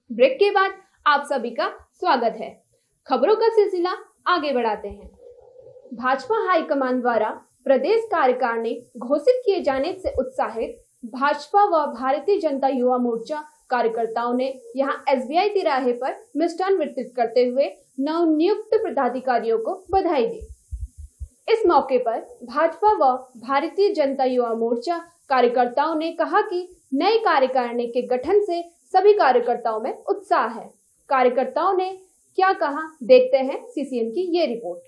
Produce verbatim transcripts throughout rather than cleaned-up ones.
Break के बाद आप सभी का स्वागत है। खबरों का सिलसिला आगे बढ़ाते हैं। भाजपा हाईकमान द्वारा प्रदेश कार्यकारिणी घोषित किए जाने से उत्साहित भाजपा व भारतीय जनता युवा मोर्चा कार्यकर्ताओं ने यहां एसबीआई तिराहे पर मिष्ठान वितरित करते हुए नवनियुक्त पदाधिकारियों को बधाई दी। इस मौके पर भाजपा व भारतीय जनता युवा मोर्चा कार्यकर्ताओं ने कहा कि नई कार्यकारिणी के गठन से सभी कार्यकर्ताओं में उत्साह है। कार्यकर्ताओं ने क्या कहा, देखते हैं सीसीएन की ये report.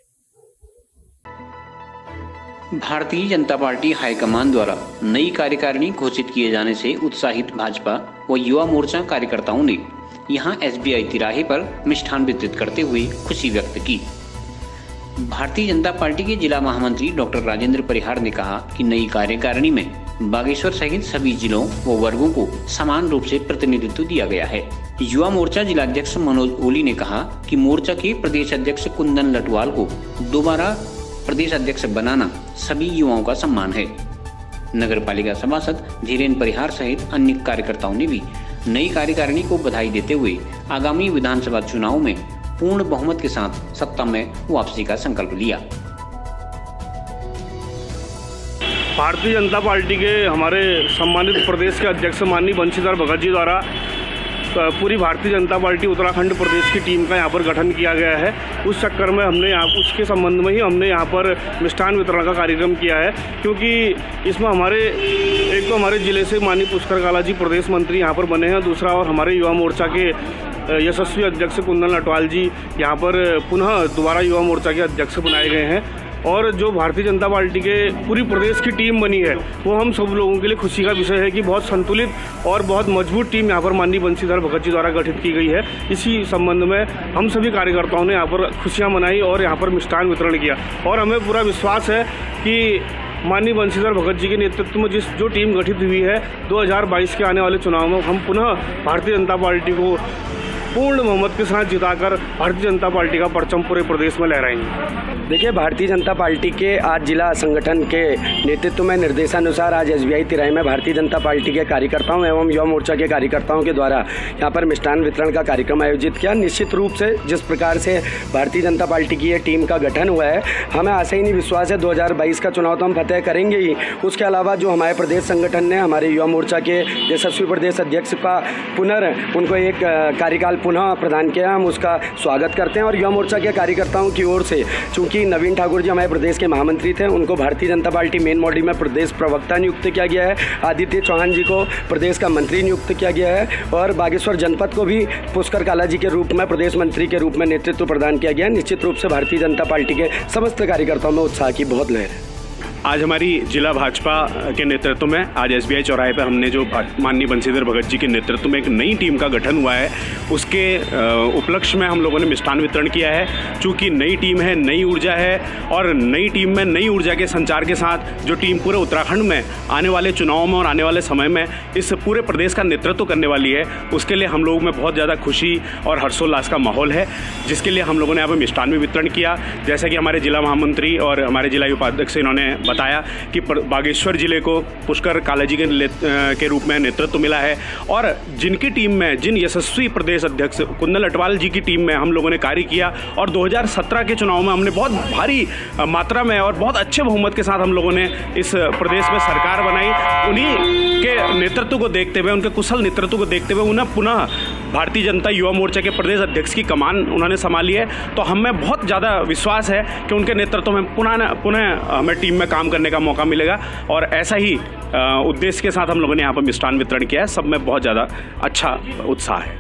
Bharatiya Janata party high command द्वारा नई कार्यकारिणी घोषित किए जाने से उत्साहित भाजपा व युवा मोर्चा कार्यकर्ताओं ने यहां एसबीआई तिराहे पर मिष्ठान वितरित करते हुए खुशी व्यक्त की। भारतीय जनता पार्टी के जिला महामंत्री डॉक्टर राजेंद्र परिहार ने कहा कि नई कार्यकारिणी में बागेश्वर सहित सभी जिलों व वर्गों को समान रूप से प्रतिनिधित्व दिया गया है। युवा मोर्चा जिलाध्यक्ष मनोज ओली ने कहा कि मोर्चा के प्रदेश अध्यक्ष कुंदन लटवाल को दोबारा प्रदेश अध्यक्ष बनाना सभी युवाओं का सम्मान है। नगर पालिका सभासद धीरेन्द्र परिहार सहित अन्य कार्यकर्ताओं ने भी नई कार्यकारिणी को बधाई देते हुए आगामी विधानसभा चुनाव में पूर्ण बहुमत के साथ सत्ता में वापसी का संकल्प लिया। भारतीय जनता पार्टी के हमारे सम्मानित प्रदेश के अध्यक्ष माननीय बंशीधर भगत जी द्वारा पूरी भारतीय जनता पार्टी उत्तराखंड प्रदेश की टीम का यहाँ पर गठन किया गया है। उस चक्कर में हमने यहाँ उसके संबंध में ही हमने यहाँ पर मिष्ठान वितरण का कार्यक्रम किया है, क्योंकि इसमें हमारे एक तो हमारे ज़िले से माननीय पुष्कर काला जी प्रदेश मंत्री यहाँ पर बने हैं, दूसरा और हमारे युवा मोर्चा के यशस्वी अध्यक्ष कुंदन लटवाल जी यहाँ पर पुनः दोबारा युवा मोर्चा के अध्यक्ष बनाए गए हैं। और जो भारतीय जनता पार्टी के पूरी प्रदेश की टीम बनी है वो हम सब लोगों के लिए खुशी का विषय है कि बहुत संतुलित और बहुत मजबूत टीम यहाँ पर माननीय बंशीधर भगत जी द्वारा गठित की गई है। इसी संबंध में हम सभी कार्यकर्ताओं ने यहाँ पर खुशियाँ मनाई और यहाँ पर मिष्ठान वितरण किया और हमें पूरा विश्वास है कि माननीय बंशीधर भगत जी के नेतृत्व में जिस जो टीम गठित हुई है दो हज़ार बाईस के आने वाले चुनाव में हम पुनः भारतीय जनता पार्टी को पूर्ण बहुमत के साथ जिताकर भारतीय जनता पार्टी का परचम पूरे प्रदेश में लहराएंगे। देखिए, भारतीय जनता पार्टी के आज जिला संगठन के नेतृत्व में निर्देशानुसार आज एसबीआई तिराहे में भारतीय जनता पार्टी के कार्यकर्ताओं एवं युवा मोर्चा के कार्यकर्ताओं के द्वारा यहाँ पर मिष्ठान वितरण का कार्यक्रम आयोजित किया। निश्चित रूप से जिस प्रकार से भारतीय जनता पार्टी की ये टीम का गठन हुआ है, हमें आशा ही नहीं विश्वास है दो हज़ार बाईस का चुनाव तो हम फतेह करेंगे ही। उसके अलावा जो हमारे प्रदेश संगठन ने हमारे युवा मोर्चा के यशस्वी प्रदेश अध्यक्ष का पुनः उनको एक कार्यकाल पुनः प्रदान किया, हम उसका स्वागत करते हैं। और युवा मोर्चा के कार्यकर्ताओं की ओर से चूंकि नवीन ठाकुर जी हमारे प्रदेश के महामंत्री थे, उनको Bharatiya Janata party main body में प्रदेश प्रवक्ता नियुक्त किया गया है। आदित्य चौहान जी को प्रदेश का मंत्री नियुक्त किया गया है और बागेश्वर जनपद को भी पुष्कर काला जी के रूप में प्रदेश मंत्री के रूप में नेतृत्व प्रदान किया गया है। निश्चित रूप से भारतीय जनता पार्टी के समस्त कार्यकर्ताओं में उत्साह की बहुत लहर है। आज हमारी जिला भाजपा के नेतृत्व में आज एसबीआई चौराहे पर हमने जो माननीय बंशीधर भगत जी के नेतृत्व में एक नई टीम का गठन हुआ है, उसके उपलक्ष्य में हम लोगों ने मिष्ठान वितरण किया है। चूँकि नई टीम है, नई ऊर्जा है और नई टीम में नई ऊर्जा के संचार के साथ जो टीम पूरे उत्तराखंड में आने वाले चुनाव में और आने वाले समय में इस पूरे प्रदेश का नेतृत्व करने वाली है, उसके लिए हम लोगों में बहुत ज़्यादा खुशी और हर्षोल्लास का माहौल है, जिसके लिए हम लोगों ने यहाँ पर मिष्ठान भी वितरण किया। जैसा कि हमारे जिला महामंत्री और हमारे जिला उपाध्यक्ष इन्होंने बताया कि बागेश्वर जिले को पुष्कर काला जी के, के रूप में नेतृत्व मिला है और जिनकी टीम में जिन यशस्वी प्रदेश अध्यक्ष कुंदन लटवाल जी की टीम में हम लोगों ने कार्य किया और दो हज़ार सत्रह के चुनाव में हमने बहुत भारी मात्रा में और बहुत अच्छे बहुमत के साथ हम लोगों ने इस प्रदेश में सरकार बनाई। उन्हीं के नेतृत्व को देखते हुए, उनके कुशल नेतृत्व को देखते हुए उन्हें पुनः भारतीय जनता युवा मोर्चा के प्रदेश अध्यक्ष की कमान उन्होंने संभाली है। तो हमें बहुत ज़्यादा विश्वास है कि उनके नेतृत्व में पुनः पुनः हमें टीम में काम करने का मौका मिलेगा और ऐसा ही उद्देश्य के साथ हम लोगों ने यहाँ पर मिष्ठान वितरण किया है। सब में बहुत ज़्यादा अच्छा उत्साह है।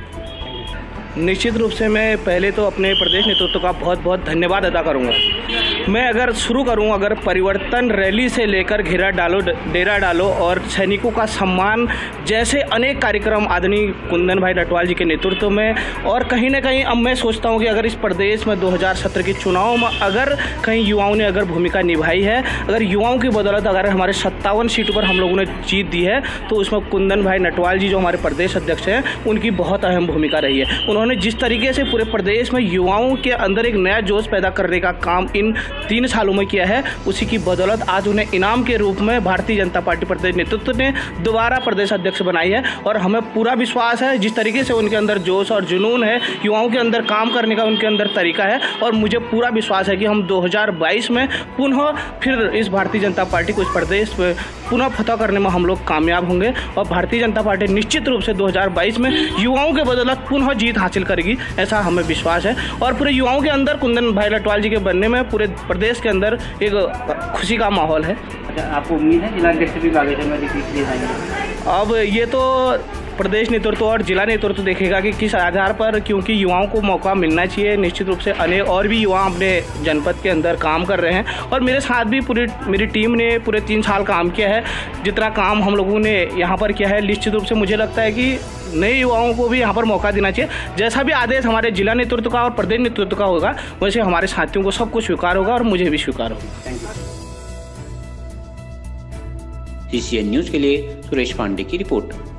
निश्चित रूप से मैं पहले तो अपने प्रदेश नेतृत्व का बहुत बहुत धन्यवाद अदा करूंगा। मैं अगर शुरू करूं, अगर परिवर्तन रैली से लेकर घेरा डालो, डेरा डालो और सैनिकों का सम्मान जैसे अनेक कार्यक्रम आदरणीय कुंदन भाई लटवाल जी के नेतृत्व में, और कहीं ना कहीं अब मैं सोचता हूं कि अगर इस प्रदेश में दो हज़ार सत्रह के चुनाव में अगर कहीं युवाओं ने अगर भूमिका निभाई है, अगर युवाओं की बदौलत अगर हमारे सत्तावन सीटों पर हम लोगों ने जीत दी है, तो उसमें कुंदन भाई लटवाल जी जो हमारे प्रदेश अध्यक्ष हैं उनकी बहुत अहम भूमिका रही है। उन्होंने जिस तरीके से पूरे प्रदेश में युवाओं के अंदर एक नया जोश पैदा करने का काम इन तीन सालों में किया है, उसी की बदौलत आज उन्हें इनाम के रूप में भारतीय जनता पार्टी प्रदेश नेतृत्व ने दोबारा प्रदेश अध्यक्ष बनाई है। और हमें पूरा विश्वास है जिस तरीके से उनके अंदर जोश और जुनून है, युवाओं के अंदर काम करने का उनके अंदर तरीका है, और मुझे पूरा विश्वास है कि हम दो हज़ार बाईस में पुनः फिर इस भारतीय जनता पार्टी को इस प्रदेश में पुनः फतह करने में हम लोग कामयाब होंगे। और भारतीय जनता पार्टी निश्चित रूप से दो हज़ार बाईस में युवाओं के बदौलत पुनः जीत हासिल करेगी, ऐसा हमें विश्वास है। और पूरे युवाओं के अंदर कुंदन भाई लटवाल जी के बनने में पूरे प्रदेश के अंदर एक खुशी का माहौल है। अच्छा, आपको उम्मीद है जिलाध्यक्ष भी बागेश्वर में दिखाई जाएंगे? अब ये तो प्रदेश नेतृत्व और जिला नेतृत्व देखेगा कि किस आधार पर, क्योंकि युवाओं को मौका मिलना चाहिए। निश्चित रूप से अनेक और भी युवा अपने जनपद के अंदर काम कर रहे हैं, और मेरे साथ भी पूरी मेरी टीम ने पूरे तीन साल काम किया है। जितना काम हम लोगों ने यहाँ पर किया है, निश्चित रूप से मुझे लगता है कि नए युवाओं को भी यहाँ पर मौका देना चाहिए। जैसा भी आदेश हमारे जिला नेतृत्व का और प्रदेश नेतृत्व का होगा, वैसे हमारे साथियों को सब कुछ स्वीकार होगा और मुझे भी स्वीकार होगा। Thank you. G C N news के लिए सुरेश पांडे की रिपोर्ट।